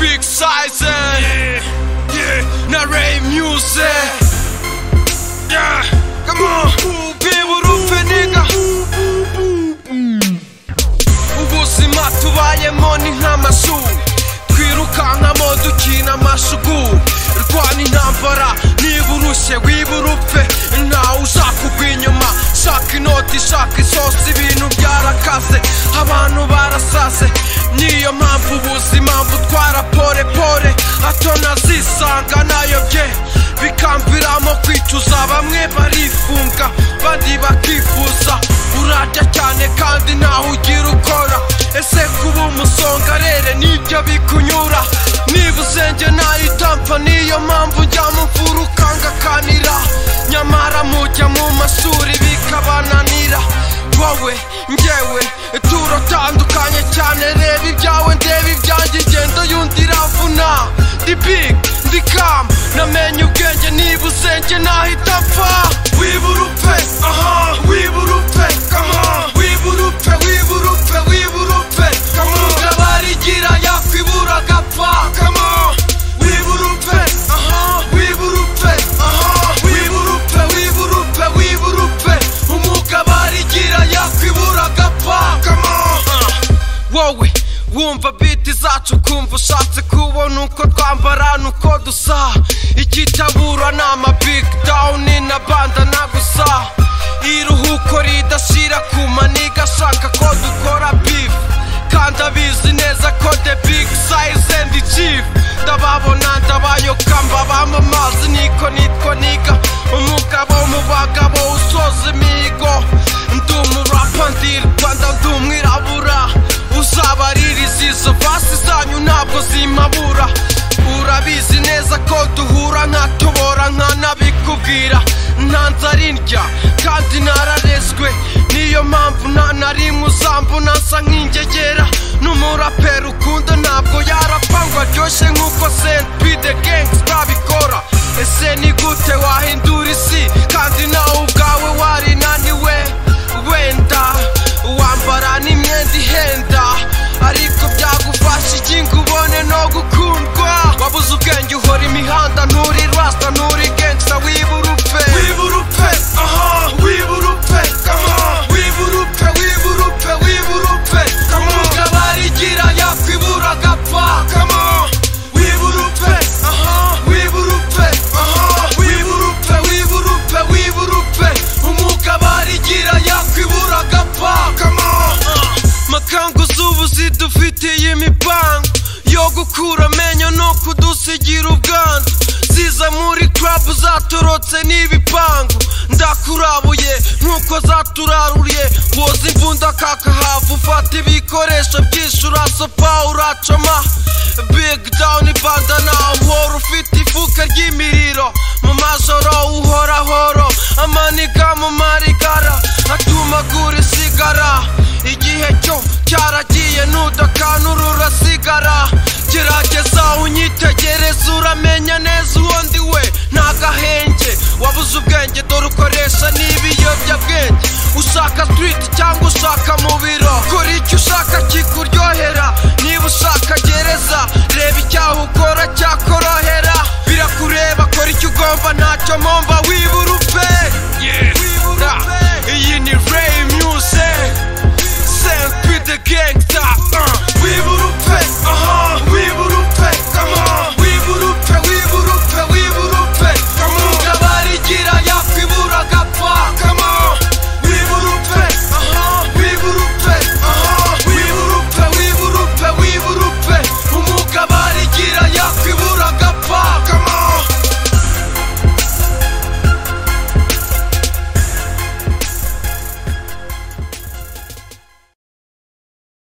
big size, na Ray music. Yeah, come on, biburufe nigga. Ubuzima tubayemo ni nk'amashuri, twirukankamo dukina amashugu. Rwana intambara niba urushye wiburupfe, ntawe uzakugwa inyuma. Shaka inoti, shaka isosi, ibintu byarakaze, abantu barasaze. Niyo mpamvu ubuzima butwara pore pore, hato nazisanga nayobye bikamviramo kwicuza. Bamwe barifunga bandi bakifuza, urarya cyane kandi ntaho ugira ukora. Ese kuba umusongarere nibyo bikunyura? Niba usenge nayitampa, niyo mpamvu njya mu mfuruka ngakanira. Nyamara mujya mu mashuri bikabananira. Wowe njyewe turatandukanye cyane, reba ibyawe ndeba ibyanjye, igendo yundi iravuna. Ndi big, ndi calm, namenye ubwenge, niba usenge nahita mpfa. Wiburupfe, wiburupfe, come on. Wiburupfe, wiburupfe, wiburupfe, come on. Umugabarigira yakwibura agapfa, come on. Wiburupfe, wiburupfe, wiburupfe, wiburupfe, wiburupfe, umugabarigira yakwibura agapfa, come on. Wowe wumva biti zacu kumva ushatse kubona uko twambara nuko dusa. Ikitabura ni ama big down na bandana gusa. Iruhuko ridashira ku maniga ashaka ko dukora beef, kandi abizi neza ko the big size and the chief. Ndababona ndabayoka mbabamo amazi, niko nitwa niga umugabo mu bagabo usoza imihigo. Ndi umurapa ndi Rwanda, ndi umwirabura. Uzabaririza izo vasi zanyu ntabwo zimabura. Urabizi neza ko duhura nkatobora nkanabikubwira. Ntanzara indya kandi nararezwe, niyo mpamvu nta na rimwe uzambona nsa nk'ingegera. N'umuraperi ukunda ntabwo yarapfa ngo aryoshye nk'uko Saint P the Gangs babikora. Ese ni gute wahindura isi kandi nawe ubwawe warinaniwe? Wenda wambara n'imyenda ihenda, ariko byagufasha iki ngo ubone no gukundwa? Wabuze ubwenge uhora imihanda, nturi rasta nturi gangsta. Wiburupfe, wiburupfe, wiburupfe, come on. Wiburupfe, wiburupfe, wiburupfe, come on. Umugabarigira yakwibura agapfa, come on. Wiburupfe, wiburupfe, wiburupfe, wiburupfe, wiburupfe, umugabarigira yakwibura agapfa, come on. Makangu z'ubu zidufitiye imipango yo gukura amenyo no kudusigira ubwandu. Ziza muri club zatorotse n'ibipangu, ndakurabuye nkuko zaturaruriye. Woza imbunda kakahava, ufata ibikoresho byinshi urasopa uracoma. Big down bandana, uhora ufite ifuka ry'imiriro. Mu majoro uhorahoro, amaniga mu marigara atumagura isigara. Igihe cyo cyaragiye nudakanura urasigara. Gerageza unyitegereze uramenya neza uwo ndi we, nta gahenge. Wabuze ubwenge dore ukoresha n'ibiyobyabwenge. Ushaka street cyangwa ushaka mu biro, kora icyo ushaka kikuryohera.